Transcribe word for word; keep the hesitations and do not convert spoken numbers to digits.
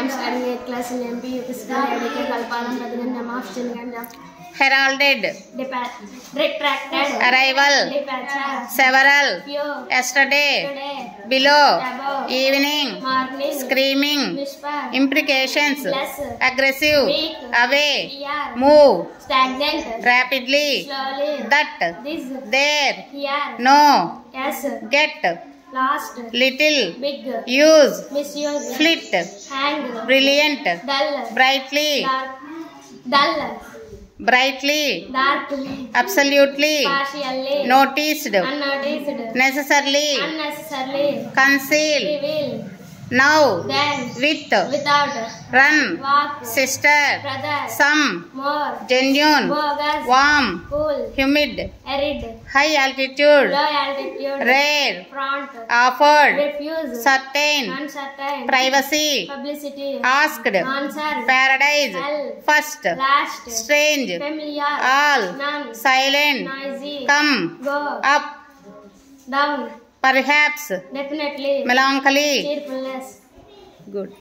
am studying eighth class in M P U P school. I D K Kalpalam President of Chinaganja. Heralded. Retracted. Arrival. Departure. Several. Few. Yesterday. Today. Below. Above. Evening. Morning. Screaming. Whisper. Implications. Less. Aggressive. Weak. Away. Here. Move. Stagnant. Rapidly. Slowly. That. This. There. Here. No. Yes. Get. Lost. Little. Big. Use. Misuse. Flit. Hang. Brilliant. Dull. Brightly. Dark. Dull. Brightly. Darkly. Absolutely. Partially. Noticed. Unnoticed. Necessarily. Unnecessarily. Conceal. Reveal. Now. Then. With. Without. Run. Walk. Sister. Brother. Some. More. Genuine. Bogus. Warm. Cool. Humid. Arid. High altitude. Low altitude. Rare. Front. Offered. Refuse. Certain. Uncertain. Privacy. Publicity. Asked. Answer. Paradise. Hell. First. Last. Strange. Familiar. All. None. Silent. Noisy. Come. Go. Up. Down. Perhaps. Definitely. Melancholy. Cheerfulness. Good.